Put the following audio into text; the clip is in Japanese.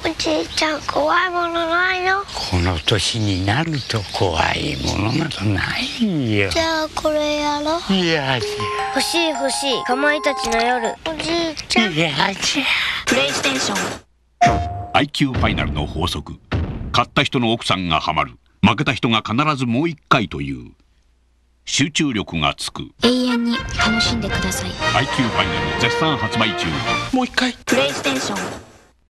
じいちゃん、怖いものないの？ この年になると怖いものなどないよ。 じゃあこれやろう。 いやじ欲しい欲しい、かまいたちの夜。 おじいちゃん。 ゃいやじゃ。 プレイステーション。 IQ ファイナルの法則。勝った人の奥さんがハマる、負けた人が必ずもう一回という集中力がつく。 永遠に楽しんでください。 IQ ファイナル絶賛発売中。 もう一回。 プレイステーション。